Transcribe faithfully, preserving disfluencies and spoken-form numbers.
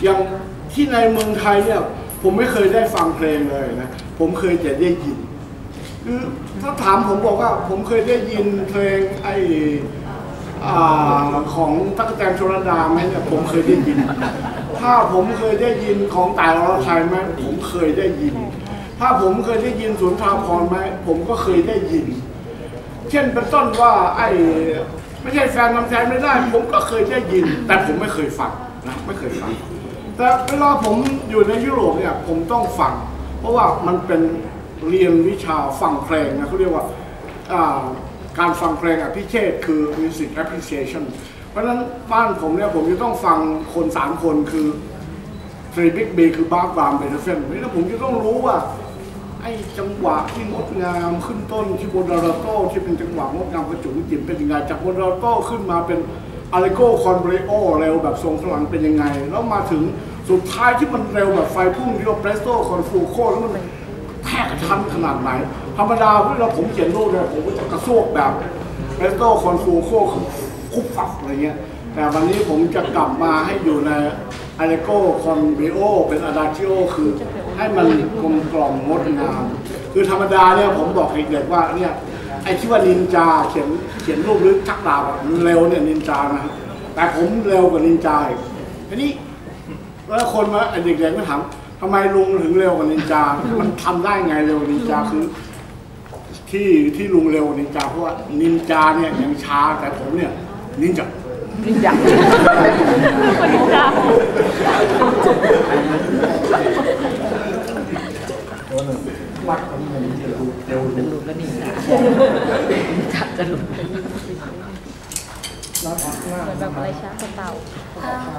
อย่างที่ในเมืองไทยเนี่ยผมไม่เคยได้ฟังเพลงเลยนะผมเคยแต่ได้ยินคือถ้าถามผมบอกว่าผมเคยได้ยินเพลงไอของตั๊กแตนชลดาไหมเนี่ยผมเคยได้ยินถ้าผมเคยได้ยินของต่ายอรไทยไหมผมเคยได้ยินถ้าผมเคยได้ยินสุนทรภรณ์ไหมผมก็เคยได้ยินเช่นเป็นต้นว่าไอ้ไม่ใช่แฟนทำแทนไม่ได้ผมก็เคยได้ยินแต่ผมไม่เคยฟังนะไม่เคยฟังแต่เวลาผมอยู่ในยุโรปเนี่ยผมต้องฟังเพราะว่ามันเป็นเรียนวิชาฟังเพลงนะเขาเรียกว่าการฟังเพลงอภิเชษคือ music appreciation เพราะฉะนั้นบ้านผมเนี่ยผมจะต้องฟังคนสามคนคือเฟรดริกเบย์คือบาร์บรามเบเธเฟนแล้วผมจะต้องรู้ว่าไอ้จังหวะที่งดงามขึ้นต้นที่โมดาราโต้ที่เป็นจังหวะงดงามกระจุกจิ๋มเป็นยังไงจากโมดาราโต้ขึ้นมาเป็นอาริโกคอนเบรโอเร็วแบบทรงพลังเป็นยังไงแล้วมาถึงสุดท้ายที่มันเร็วแบบไฟพุ่งที่เราเปรสโต้คอนฟูโคแล้วมันแทกทันขนาดไหนธรรมดาเวลาผมเขียนโน้ตเนี่ยผมก็จะกระซวกแบบเปรสโต้คอนฟูโคคุบฟับอะไรเงี้ยแต่วันนี้ผมจะกลับมาให้อยู่ในอาริโกคอนเบโอเป็นอะดาจิโอคือให้มันกลมกล่อมงดงามคือธรรมดาเนี่ยผมบอกเด็กๆว่าเนี่ยไอ้ที่ว่านินจาเขียนเขียนรูปหรือชักดาบเร็วเนี่ยนินจานะแต่ผมเร็วกว่านินจาอีกทีนี้แล้วคนมาเด็กๆก็ถามทำไมลุงถึงเร็วกว่านินจามันทำได้ไงเร็วกว่านินจาคือที่ที่ลุงเร็วกว่านินจาเพราะว่านินจาเนี่ยยังช้าแต่ผมเนี่ยนินจานินจานินจาวัดของมันจะรู้เร็วจะหลุดแล้วนินจานินจาจะหลุดเหมือนแบบอะไรช้ากระเต่า